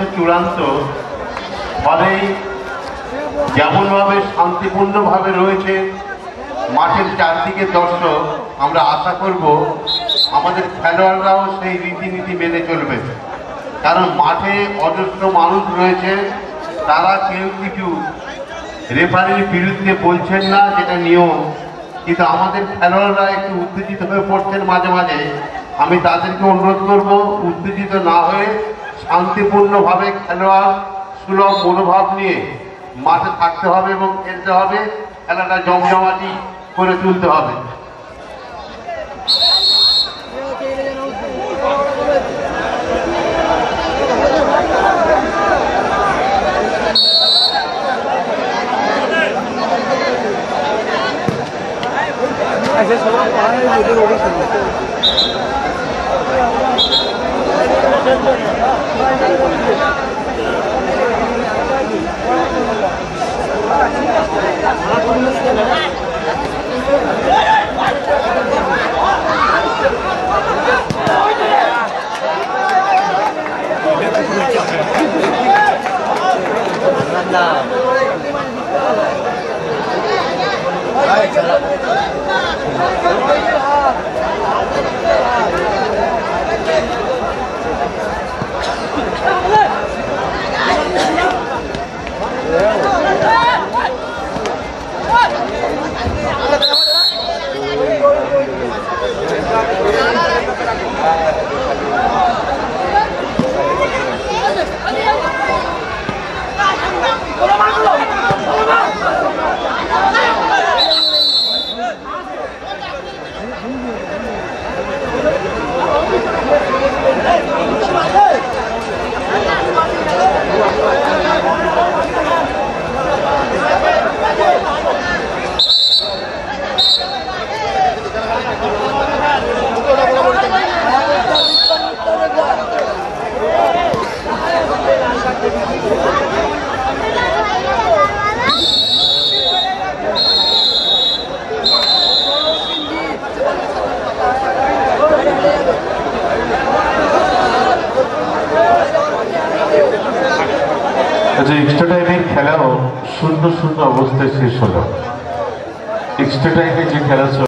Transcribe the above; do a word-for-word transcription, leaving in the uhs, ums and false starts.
হচ্ছে চূড়ান্ত। ফলে যেমনভাবে শান্তিপূর্ণভাবে রয়েছে মাঠের চারদিকে দর্শক, আমরা আশা করব আমাদের খেলোয়াড়রাও সেই রীতিনীতি মেনে চলবে। কারণ মাঠে অজস্র মানুষ রয়েছে, তারা কেউ কিছু রেফারির বিরুদ্ধে বলছেন না, যেটা নিয়ম, কিন্তু আমাদের খেলোয়াড়রা একটু উত্তেজিত হয়ে পড়ছেন মাঝে মাঝে। আমি তাদেরকে অনুরোধ করব উত্তেজিত না হয়ে শান্তিপূর্ণভাবে খেলোয়াড় সুলভ মনোভাব নিয়ে মাঠে থাকতে হবে এবং খেলতে হবে, খেলাটা জমজমাটি করে তুলতে হবে। এক্সট্রা টাইমের খেলাও শূন্য শূন্য অবস্থায় শেষ হলো। এক্সট্রা টাইমে যে খেলা